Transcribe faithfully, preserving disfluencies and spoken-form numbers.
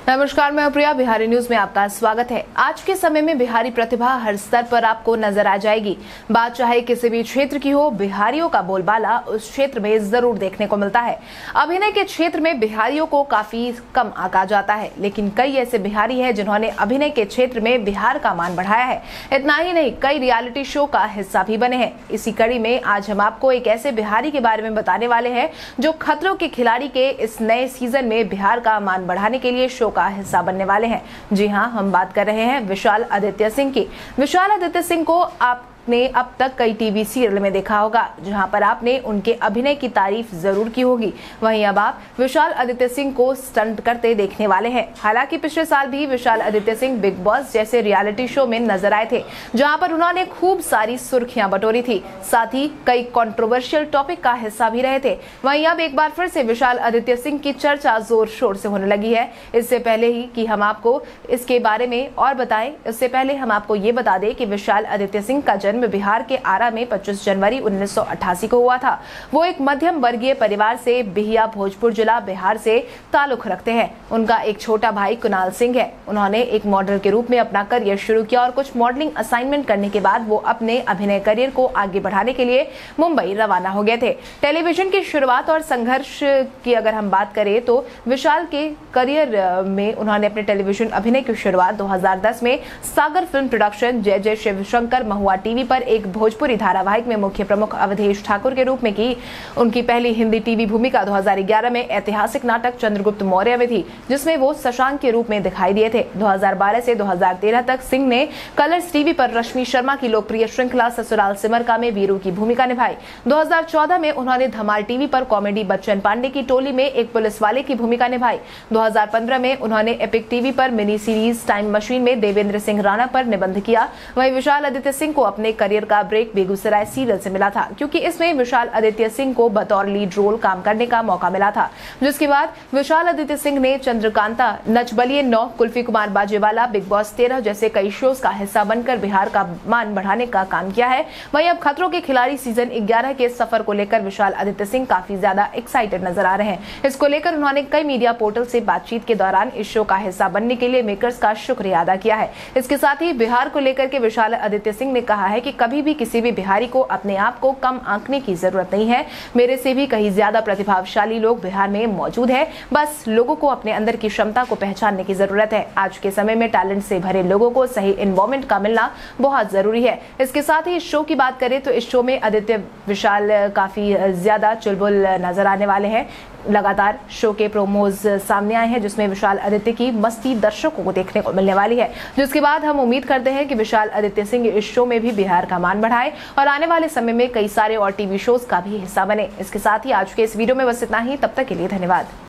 नमस्कार, मैं प्रिया। बिहारी न्यूज में आपका स्वागत है। आज के समय में बिहारी प्रतिभा हर स्तर पर आपको नजर आ जाएगी। बात चाहे किसी भी क्षेत्र की हो, बिहारियों का बोलबाला उस क्षेत्र में जरूर देखने को मिलता है। अभिनय के क्षेत्र में बिहारियों को काफी कम आंका जाता है, लेकिन कई ऐसे बिहारी हैं जिन्होंने अभिनय के क्षेत्र में बिहार का मान बढ़ाया है। इतना ही नहीं, कई रियलिटी शो का हिस्सा भी बने हैं। इसी कड़ी में आज हम आपको एक ऐसे बिहारी के बारे में बताने वाले हैं जो खतरों के खिलाड़ी के इस नए सीजन में बिहार का मान बढ़ाने के लिए शो का हिस्सा बनने वाले हैं। जी हां, हम बात कर रहे हैं विशाल आदित्य सिंह की। विशाल आदित्य सिंह को आप ने अब तक कई टीवी सीरियल में देखा होगा, जहां पर आपने उनके अभिनय की तारीफ जरूर की होगी। वहीं अब आप विशाल आदित्य सिंह को स्टंट करते देखने वाले हैं। हालांकि पिछले साल भी विशाल आदित्य सिंह बिग बॉस जैसे रियलिटी शो में नजर आए थे, जहां पर उन्होंने खूब सारी सुर्खियां बटोरी थी। साथ ही कई कंट्रोवर्शियल टॉपिक का हिस्सा भी रहे थे। वहीं अब एक बार फिर से विशाल आदित्य सिंह की चर्चा जोर शोर से होने लगी है। इससे पहले ही कि हम आपको इसके बारे में और बताएं, इससे पहले हम आपको ये बता दें कि विशाल आदित्य सिंह का जन्म बिहार के आरा में पच्चीस जनवरी उन्नीस सौ अट्ठासी को हुआ था। वो एक मध्यम वर्गीय परिवार से बिहिया भोजपुर जिला बिहार से ताल्लुक रखते हैं। उनका एक छोटा भाई कुणाल सिंह है। उन्होंने एक मॉडल के रूप में अपना करियर शुरू किया और कुछ मॉडलिंग असाइनमेंट करने के बाद वो अपने अभिनय करियर को आगे बढ़ाने के लिए मुंबई रवाना हो गए थे। टेलीविजन की शुरुआत और संघर्ष की अगर हम बात करें तो विशाल के करियर में उन्होंने अपने टेलीविजन अभिनय की शुरुआत दो हज़ार दस में सागर फिल्म प्रोडक्शन जय जय शिवशंकर महुआ टीवी पर एक भोजपुरी धारावाहिक में मुख्य प्रमुख अवधेश ठाकुर के रूप में की। उनकी पहली हिंदी टीवी भूमिका दो हज़ार ग्यारह में ऐतिहासिक नाटक चंद्रगुप्त मौर्य में थी, जिसमें वो शशांक के रूप में दिखाई दिए थे। दो हज़ार बारह से दो हज़ार तेरह तक सिंह ने कलर्स टीवी पर रश्मि शर्मा की लोकप्रिय श्रृंखला ससुराल सिमर का में वीरू की भूमिका निभाई। दो हज़ार चौदह में उन्होंने धमाल टीवी पर कॉमेडी बच्चन पांडे की टोली में एक पुलिस वाले की भूमिका निभाई। दो हज़ार पंद्रह में उन्होंने एपिक टीवी पर मिनी सीरीज टाइम मशीन में देवेंद्र सिंह राणा पर निबंध किया। वहीं विशाल आदित्य सिंह को अपने करियर का ब्रेक बेगूसराय सीरियल से मिला था, क्योंकि इसमें विशाल आदित्य सिंह को बतौर लीड रोल काम करने का मौका मिला था। जिसके बाद विशाल आदित्य सिंह ने चंद्रकांता, नच बलिए नौ, कुल्फी कुमार बाजेवाला, बिग बॉस तेरह जैसे कई शोज का हिस्सा बनकर बिहार का मान बढ़ाने का काम किया है। वहीं अब खतरों के खिलाड़ी सीजन ग्यारह के सफर को लेकर विशाल आदित्य सिंह काफी ज्यादा एक्साइटेड नजर आ रहे हैं। इसको लेकर उन्होंने कई मीडिया पोर्टल से बातचीत के दौरान इस शो का हिस्सा बनने के लिए मेकर्स का शुक्रिया अदा किया है। इसके साथ ही बिहार को लेकर के विशाल आदित्य सिंह ने कहा है कि कभी भी किसी भी बिहारी को अपने आप को कम आंकने की जरूरत नहीं है। मेरे से भी कहीं ज्यादा प्रतिभाशाली लोग बिहार में मौजूद है। बस लोगों को अपने अंदर की क्षमता को पहचानने की जरूरत है। आज के समय में टैलेंट से भरे लोगों को सही इन्वॉल्वमेंट का मिलना बहुत जरूरी है। इसके साथ ही इस शो की बात करें तो इस शो में आदित्य विशाल काफी ज्यादा चुलबुल नजर आने वाले हैं। लगातार शो के प्रोमोज सामने आए हैं, जिसमें विशाल आदित्य की मस्ती दर्शकों को देखने को मिलने वाली है। जिसके बाद हम उम्मीद करते हैं कि विशाल आदित्य सिंह इस शो में भी बिहार का मान बढ़ाए और आने वाले समय में कई सारे और टीवी शोज का भी हिस्सा बने। इसके साथ ही आज के इस वीडियो में बस इतना ही। तब तक के लिए धन्यवाद।